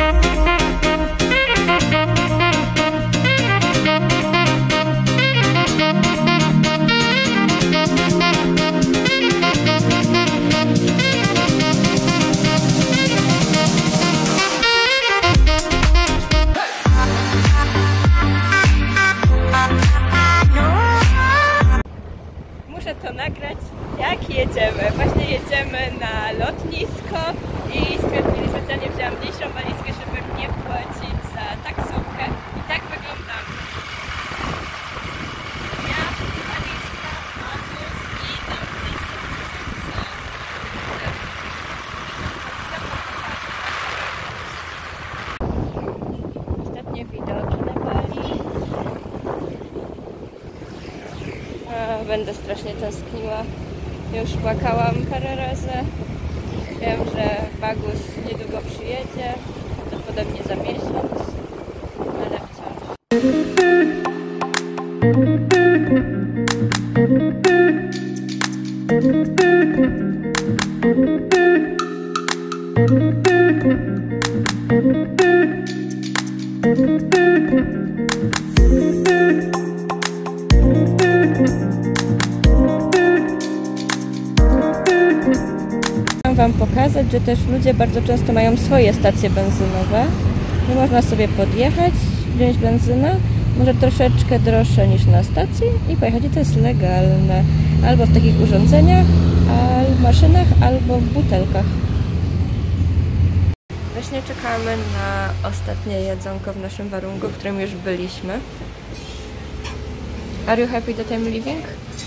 To nagrać, jak jedziemy. Właśnie jedziemy na lotnisko i stwierdzili, specjalnie wzięłam mniejszą walizkę, żeby nie płacić za taksówkę. I tak wyglądam. Ja, walizka, Matus i tam ostatnie widoki na Bali. Będę strasznie tęskniła. Już płakałam parę razy. Wiem, że Bagus niedługo przyjedzie, prawdopodobnie za miesiąc, ale wciąż. Chciałam wam pokazać, że też ludzie bardzo często mają swoje stacje benzynowe. I można sobie podjechać, wziąć benzynę, może troszeczkę droższe niż na stacji i pojechać. I to jest legalne. Albo w takich urządzeniach, albo w maszynach, albo w butelkach. Właśnie czekamy na ostatnie jedzonko w naszym warunku, w którym już byliśmy. Are you happy that I'm leaving?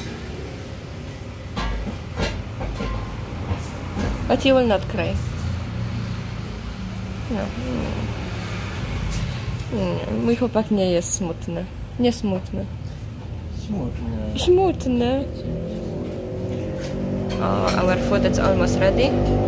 But you will not cry. No. Nie, mój chłopak nie jest smutny. Nie smutny. Smutny. Smutny. Oh, our food is almost ready.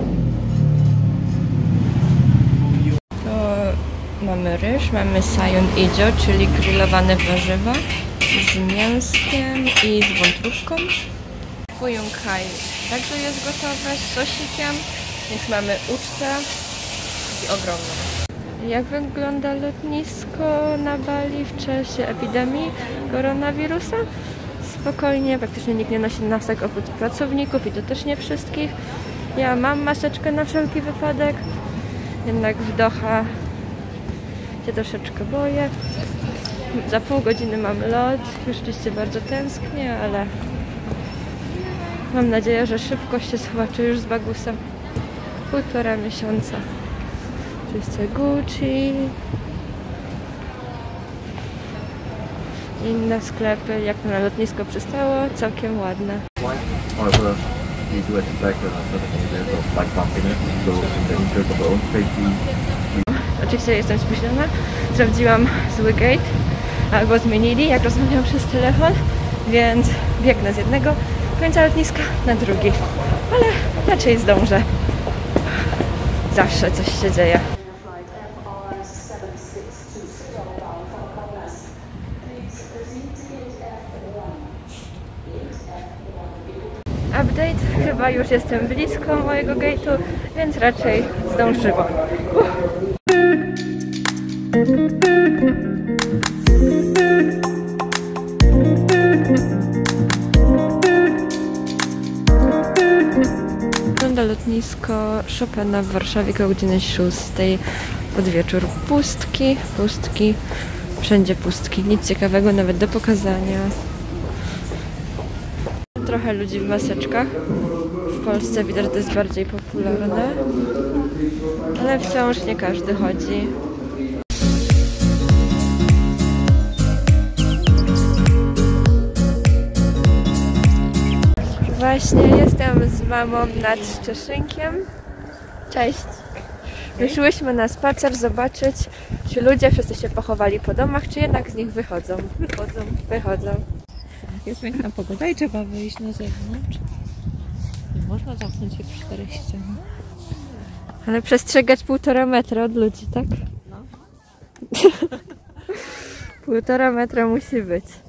To mamy ryż, mamy sayur ijo, czyli grillowane warzywa z mięskiem i z wątróbką. Fuyung Kai także jest gotowe z sosikiem, więc mamy ucztę i ogromną. Jak wygląda lotnisko na Bali w czasie epidemii koronawirusa? Spokojnie, praktycznie nikt nie nosi masek oprócz pracowników i to też nie wszystkich. Ja mam maseczkę na wszelki wypadek, jednak w Doha się troszeczkę boję. Za pół godziny mam lot, już oczywiście bardzo tęsknię, ale mam nadzieję, że szybko się zobaczę już z Bagusem. 1,5 miesiąca. Oczywiście Gucci. Inne sklepy, jak na lotnisko przystało, całkiem ładne. Oczywiście jestem spóźniona. Sprawdziłam zły gate, albo zmienili, jak rozmawiałam przez telefon, więc biegnę z jednego końca lotniska na drugi, ale raczej zdążę. Zawsze coś się dzieje. Update, chyba już jestem blisko mojego gate'u, więc raczej zdążyłam. Wygląda lotnisko Chopina w Warszawie koło godziny 6 pod wieczór. Pustki, pustki, wszędzie pustki. Nic ciekawego nawet do pokazania. Trochę ludzi w maseczkach. W Polsce widać, że to jest bardziej popularne, ale wciąż nie każdy chodzi. Właśnie jestem z mamą nad Szczeszynkiem. Cześć! Wyszłyśmy na spacer zobaczyć, czy ludzie wszyscy się pochowali po domach, czy jednak z nich wychodzą. Wychodzą. Jest piękna pogoda i trzeba wyjść na zewnątrz. Nie można zamknąć się w 4 ściany. Ale przestrzegać 1,5 metra od ludzi, tak? No. 1,5 metra musi być.